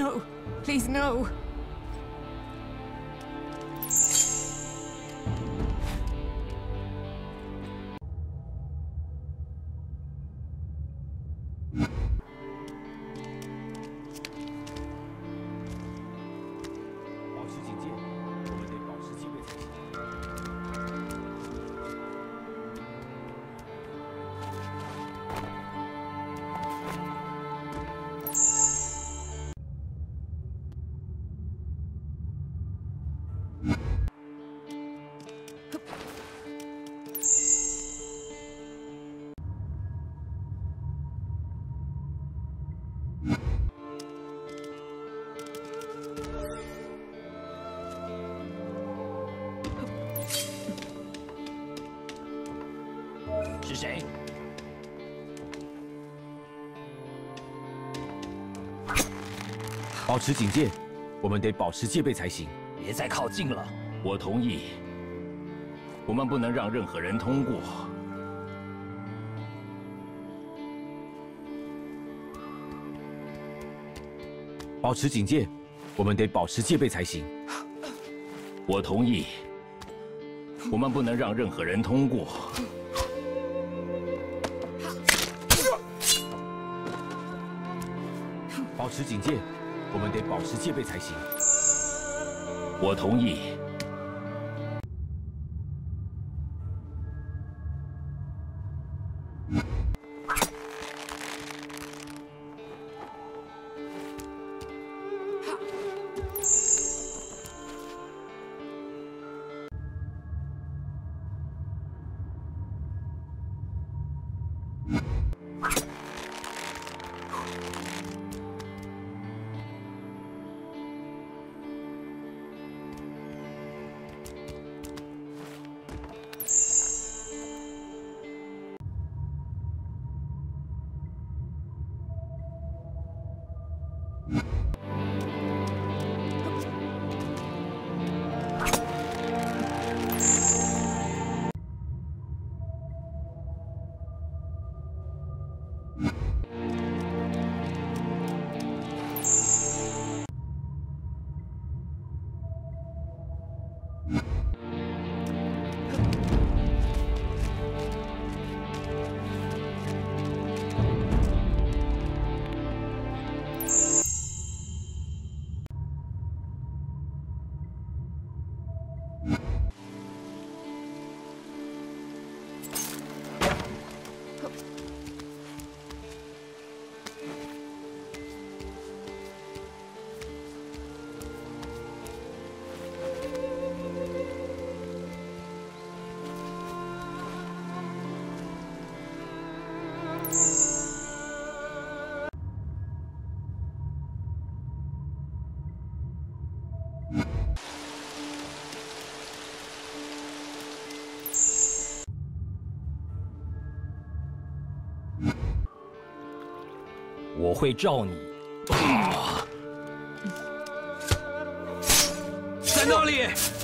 No, please no. 保持警戒，我们得保持戒备才行。 是谁？ 保持警戒，我们得保持戒备才行。 别再靠近了。 我同意，我们不能让任何人通过。保持警戒，我们得保持戒备才行。我同意，我们不能让任何人通过。 保持警戒，我们得保持戒备才行。我同意。 我会罩你。 在那里！